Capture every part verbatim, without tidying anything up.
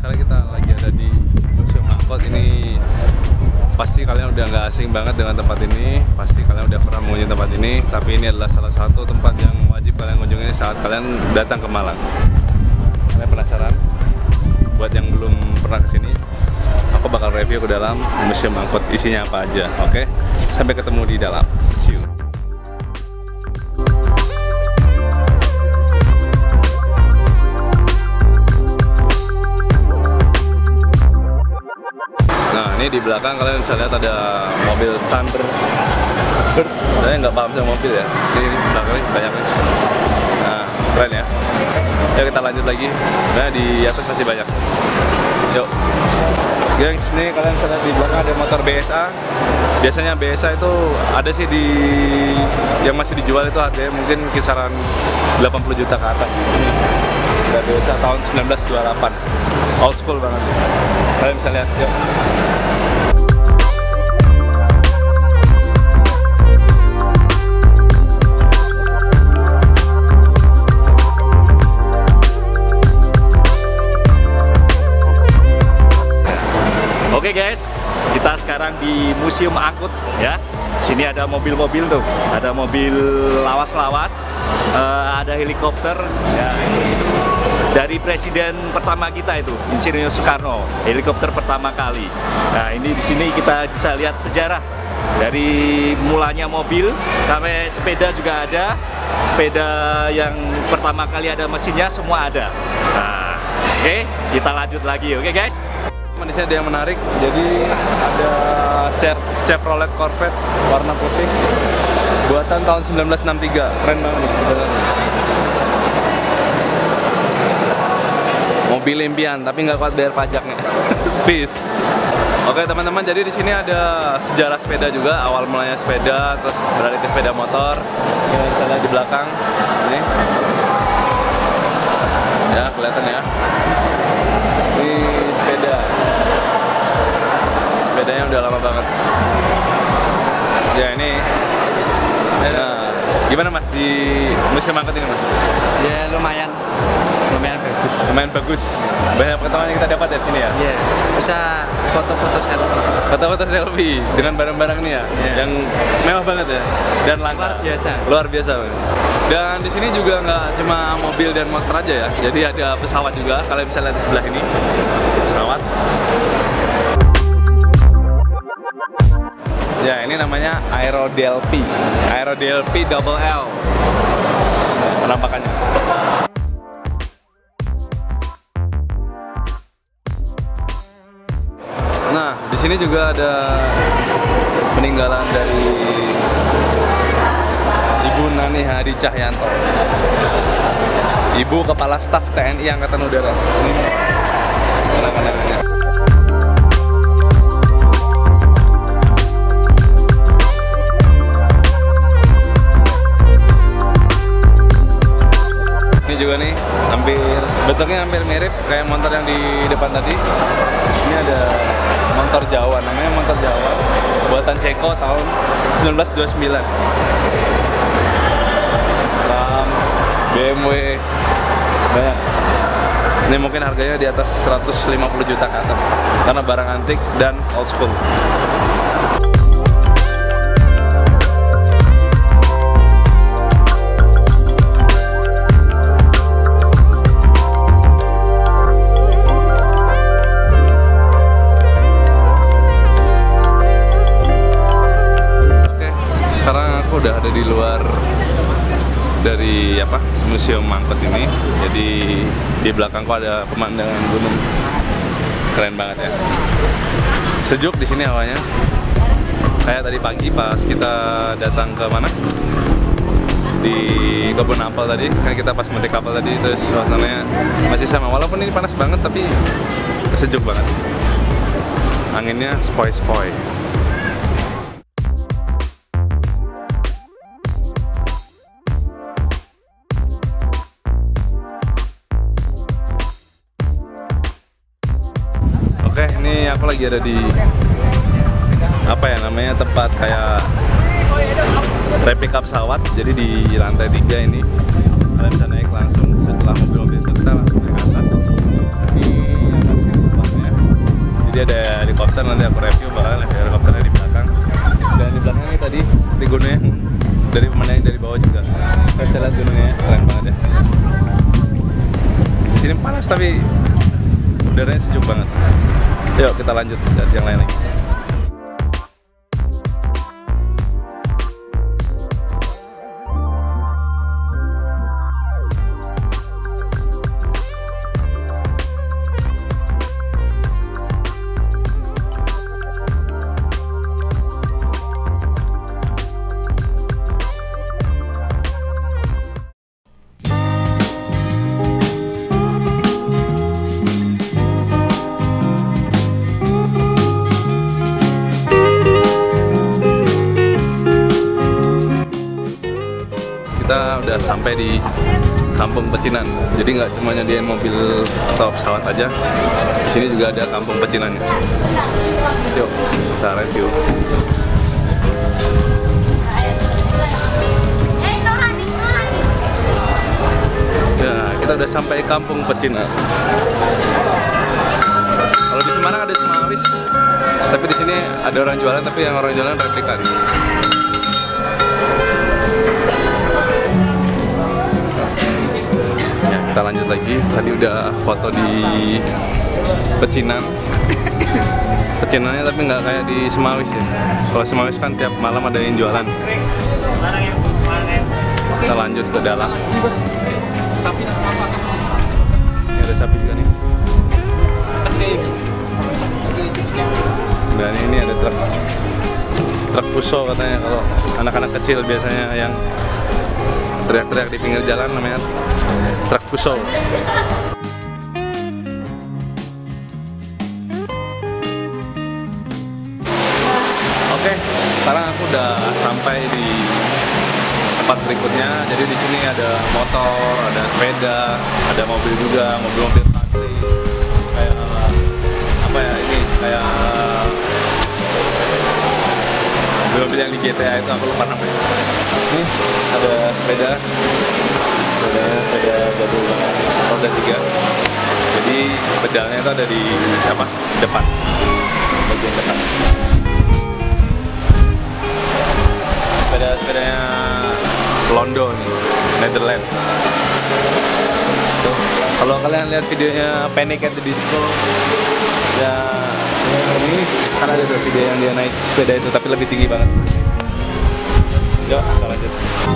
sekarang kita lagi ada di Museum Angkot. Ini pasti kalian udah nggak asing banget dengan tempat ini, pasti kalian udah pernah mengunjungi tempat ini, tapi ini adalah salah satu tempat yang wajib kalian kunjungi saat kalian datang ke Malang. Kalian penasaran? Buat yang belum pernah kesini, aku bakal review ke dalam Museum Angkot, isinya apa aja. Oke, sampai ketemu di dalam. See you. Nah, ini di belakang kalian bisa lihat ada mobil Thunderbird. Saya nggak paham sama mobil ya. Ini, ini belakangnya banyak nih. Nah, keren ya. Yuk kita lanjut lagi. Nah, di atas masih banyak. Yuk. Gengs, ini kalian bisa lihat di belakang ada motor B S A. Biasanya B S A itu ada sih di yang masih dijual itu harganya mungkin kisaran delapan puluh juta ke atas. Ini ada B S A tahun seribu sembilan ratus dua puluh delapan. Old school banget. Kalian bisa lihat, yuk. Oke guys, kita sekarang di Museum Angkut ya. Sini ada mobil-mobil tuh, ada mobil lawas-lawas, uh, ada helikopter. Ya, ini dari presiden pertama kita itu, Insinyur Soekarno, helikopter pertama kali. Nah, ini di sini kita bisa lihat sejarah dari mulanya mobil sampai sepeda juga ada, sepeda yang pertama kali ada mesinnya semua ada. Nah, oke, kita lanjut lagi, oke guys. Di sini ada yang menarik, jadi ada Chevrolet Corvette warna putih buatan tahun seribu sembilan ratus enam puluh tiga, keren banget nih. Mobil impian, tapi nggak kuat bayar pajaknya. Peace. Oke teman-teman, jadi di sini ada sejarah sepeda juga, awal mulanya sepeda, terus beralih ke sepeda motor. Kita bisa lihat di belakang, ini. Ya kelihatan ya. Ini sepeda. Sepedanya udah lama banget. Ya ini. Nah, gimana mas di Museum Angkot ini mas? Ya lumayan, lumayan bagus. Lumayan bagus. Banyak pengetahuan yang kita dapat dari sini ya. Iya. Bisa foto-foto selfie. Foto-foto selfie dengan barang-barang ini ya, yeah. yang mewah banget ya dan langka. Luar biasa. Luar biasa. Man. Dan di sini juga nggak cuma mobil dan motor aja ya. Jadi ada pesawat juga. Kalian bisa lihat di sebelah ini. Pesawat. Ya, ini namanya Aero D L P. Aero D L P double L. Penampakannya. Nah, di sini juga ada peninggalan dari Ibu Nani Hadi Cahyanto, Ibu Kepala Staf T N I Angkatan Udara. Ini kenang-kenangannya. Ini juga nih, hampir bentuknya hampir mirip kayak motor yang di depan tadi. Ini ada motor Jawa, namanya motor Jawa, buatan Ceko tahun seribu sembilan ratus dua puluh sembilan. Ram, B M W, banyak. Ini mungkin harganya di atas seratus lima puluh juta ke atas, karena barang antik dan old school. Udah ada di luar dari apa Museum Angkot ini, jadi di belakangku ada pemandangan gunung, keren banget ya, sejuk di sini hawanya. Kayak tadi pagi pas kita datang ke mana di kebun apel tadi, kan kita pas metik apel tadi, terus suasananya masih sama, walaupun ini panas banget tapi sejuk banget, anginnya spoi-spoi. Oke, ini aku lagi ada di apa ya namanya, tempat kayak replika pesawat. Jadi di lantai tiga ini kalian bisa naik langsung, setelah mobil-mobil itu kita langsung naik ke atas. Ini helikopter, nanti aku review bakal lihat helikopternya di belakang. Dan di belakang ini tadi di gunungnya dari pemandangan dari bawah juga. Kita bisa lihat gunungnya keren banget ya. Di sini panas tapi udaranya sejuk banget. Yuk kita lanjut lihat yang lain lagi. Kita udah sampai di Kampung Pecinan. Jadi nggak cuma nyediain mobil atau pesawat aja. Di sini juga ada Kampung Pecinannya. Yuk kita review. Ya, kita udah sampai Kampung Pecinan. Kalau di Semarang ada Semawis, tapi di sini ada orang jualan, tapi yang orang jualan replika. Kita lanjut lagi, tadi udah foto di Pecinan. Pecinannya tapi nggak kayak di Semawis ya. Kalau Semawis kan tiap malam ada yang jualan. Kita lanjut ke dalam. Ini ada sapi juga nih. Dan ini ada truk truk puso katanya, kalau anak-anak kecil biasanya yang teriak-teriak di pinggir jalan namanya truk puso. Oke, sekarang aku udah sampai di tempat berikutnya. Jadi di sini ada motor, ada sepeda, ada mobil juga, mobil-mobil country. Kayak apa ya ini? Kayak mobil-mobil yang di G T A itu, aku lupa namanya. Ini ada sepeda. Sepeda, sepeda jadul banget, roda tiga. Jadi pedalnya itu ada di apa? Depan, bagian depan. Sepeda sepedanya Londo nih, Netherlands. Tuh. Kalau kalian lihat videonya Panic at the Disco, ya ini kan ada tuh video yang dia naik sepeda itu, tapi lebih tinggi banget. Yuk, kita lanjut.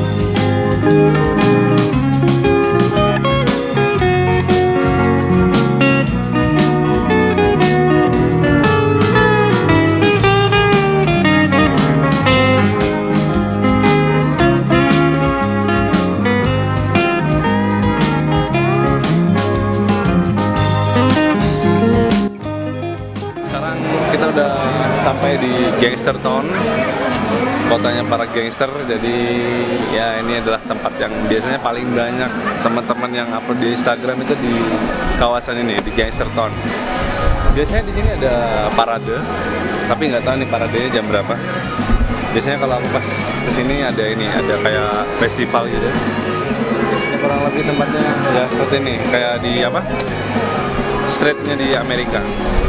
Udah sampai di Gangster Town, kotanya para gangster. Jadi ya ini adalah tempat yang biasanya paling banyak teman-teman yang upload di Instagram itu di kawasan ini, di Gangster Town. Biasanya di sini ada parade, tapi nggak tahu nih paradenya jam berapa. Biasanya kalau aku pas kesini ada ini, ada kayak festival gitu. Ini kurang lebih tempatnya ya seperti ini, kayak di apa? Streetnya di Amerika.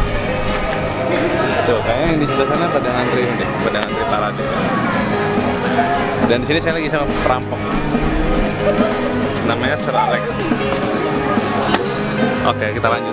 Tuh, kayaknya yang di sebelah sana pada ngantri deh, pada ngantri parade. Dan di sini saya lagi sama perampok, namanya Sir Alex. Oke, kita lanjut.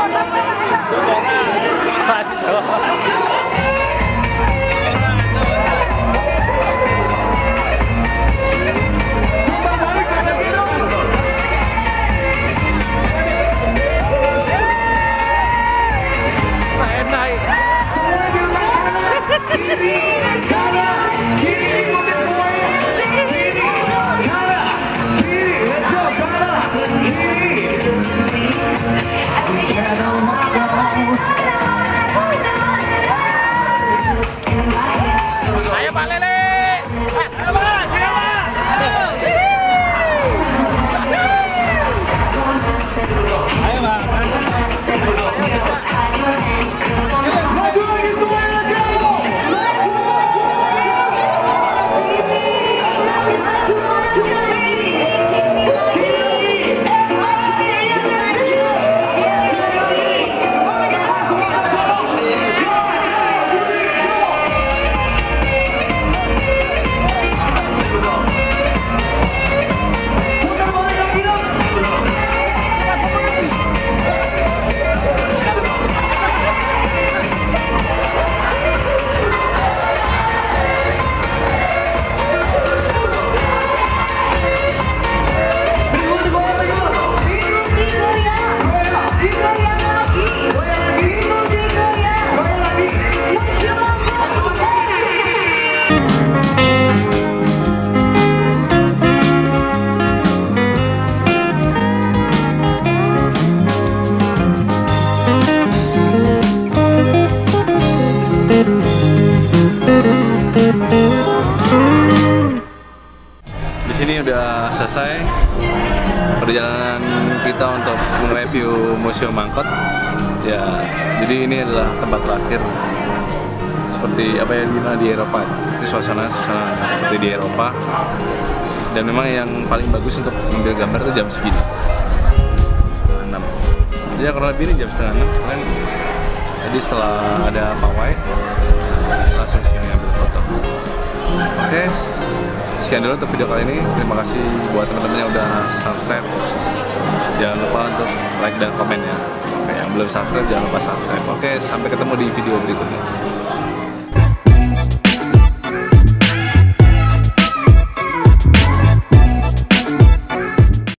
Ayo Pak Lele. Ayo Pak, ayo Pak. Maju lagi semuanya, go! Di sini udah selesai perjalanan kita untuk mereview Museum Angkot. Ya, jadi ini adalah tempat terakhir seperti apa ya di mana di Eropa. Itu suasana, suasana seperti di Eropa. Dan memang yang paling bagus untuk mengambil gambar itu jam segini, setengah enam. Jadi kurang lebih ini jam setengah enam. Kalian jadi setelah ada pawai langsung sini ambil foto. Oke, sekian dulu untuk video kali ini. Terima kasih buat teman-teman yang udah subscribe. Jangan lupa untuk like dan komen ya. Oke, yang belum subscribe jangan lupa subscribe. Oke, sampai ketemu di video berikutnya.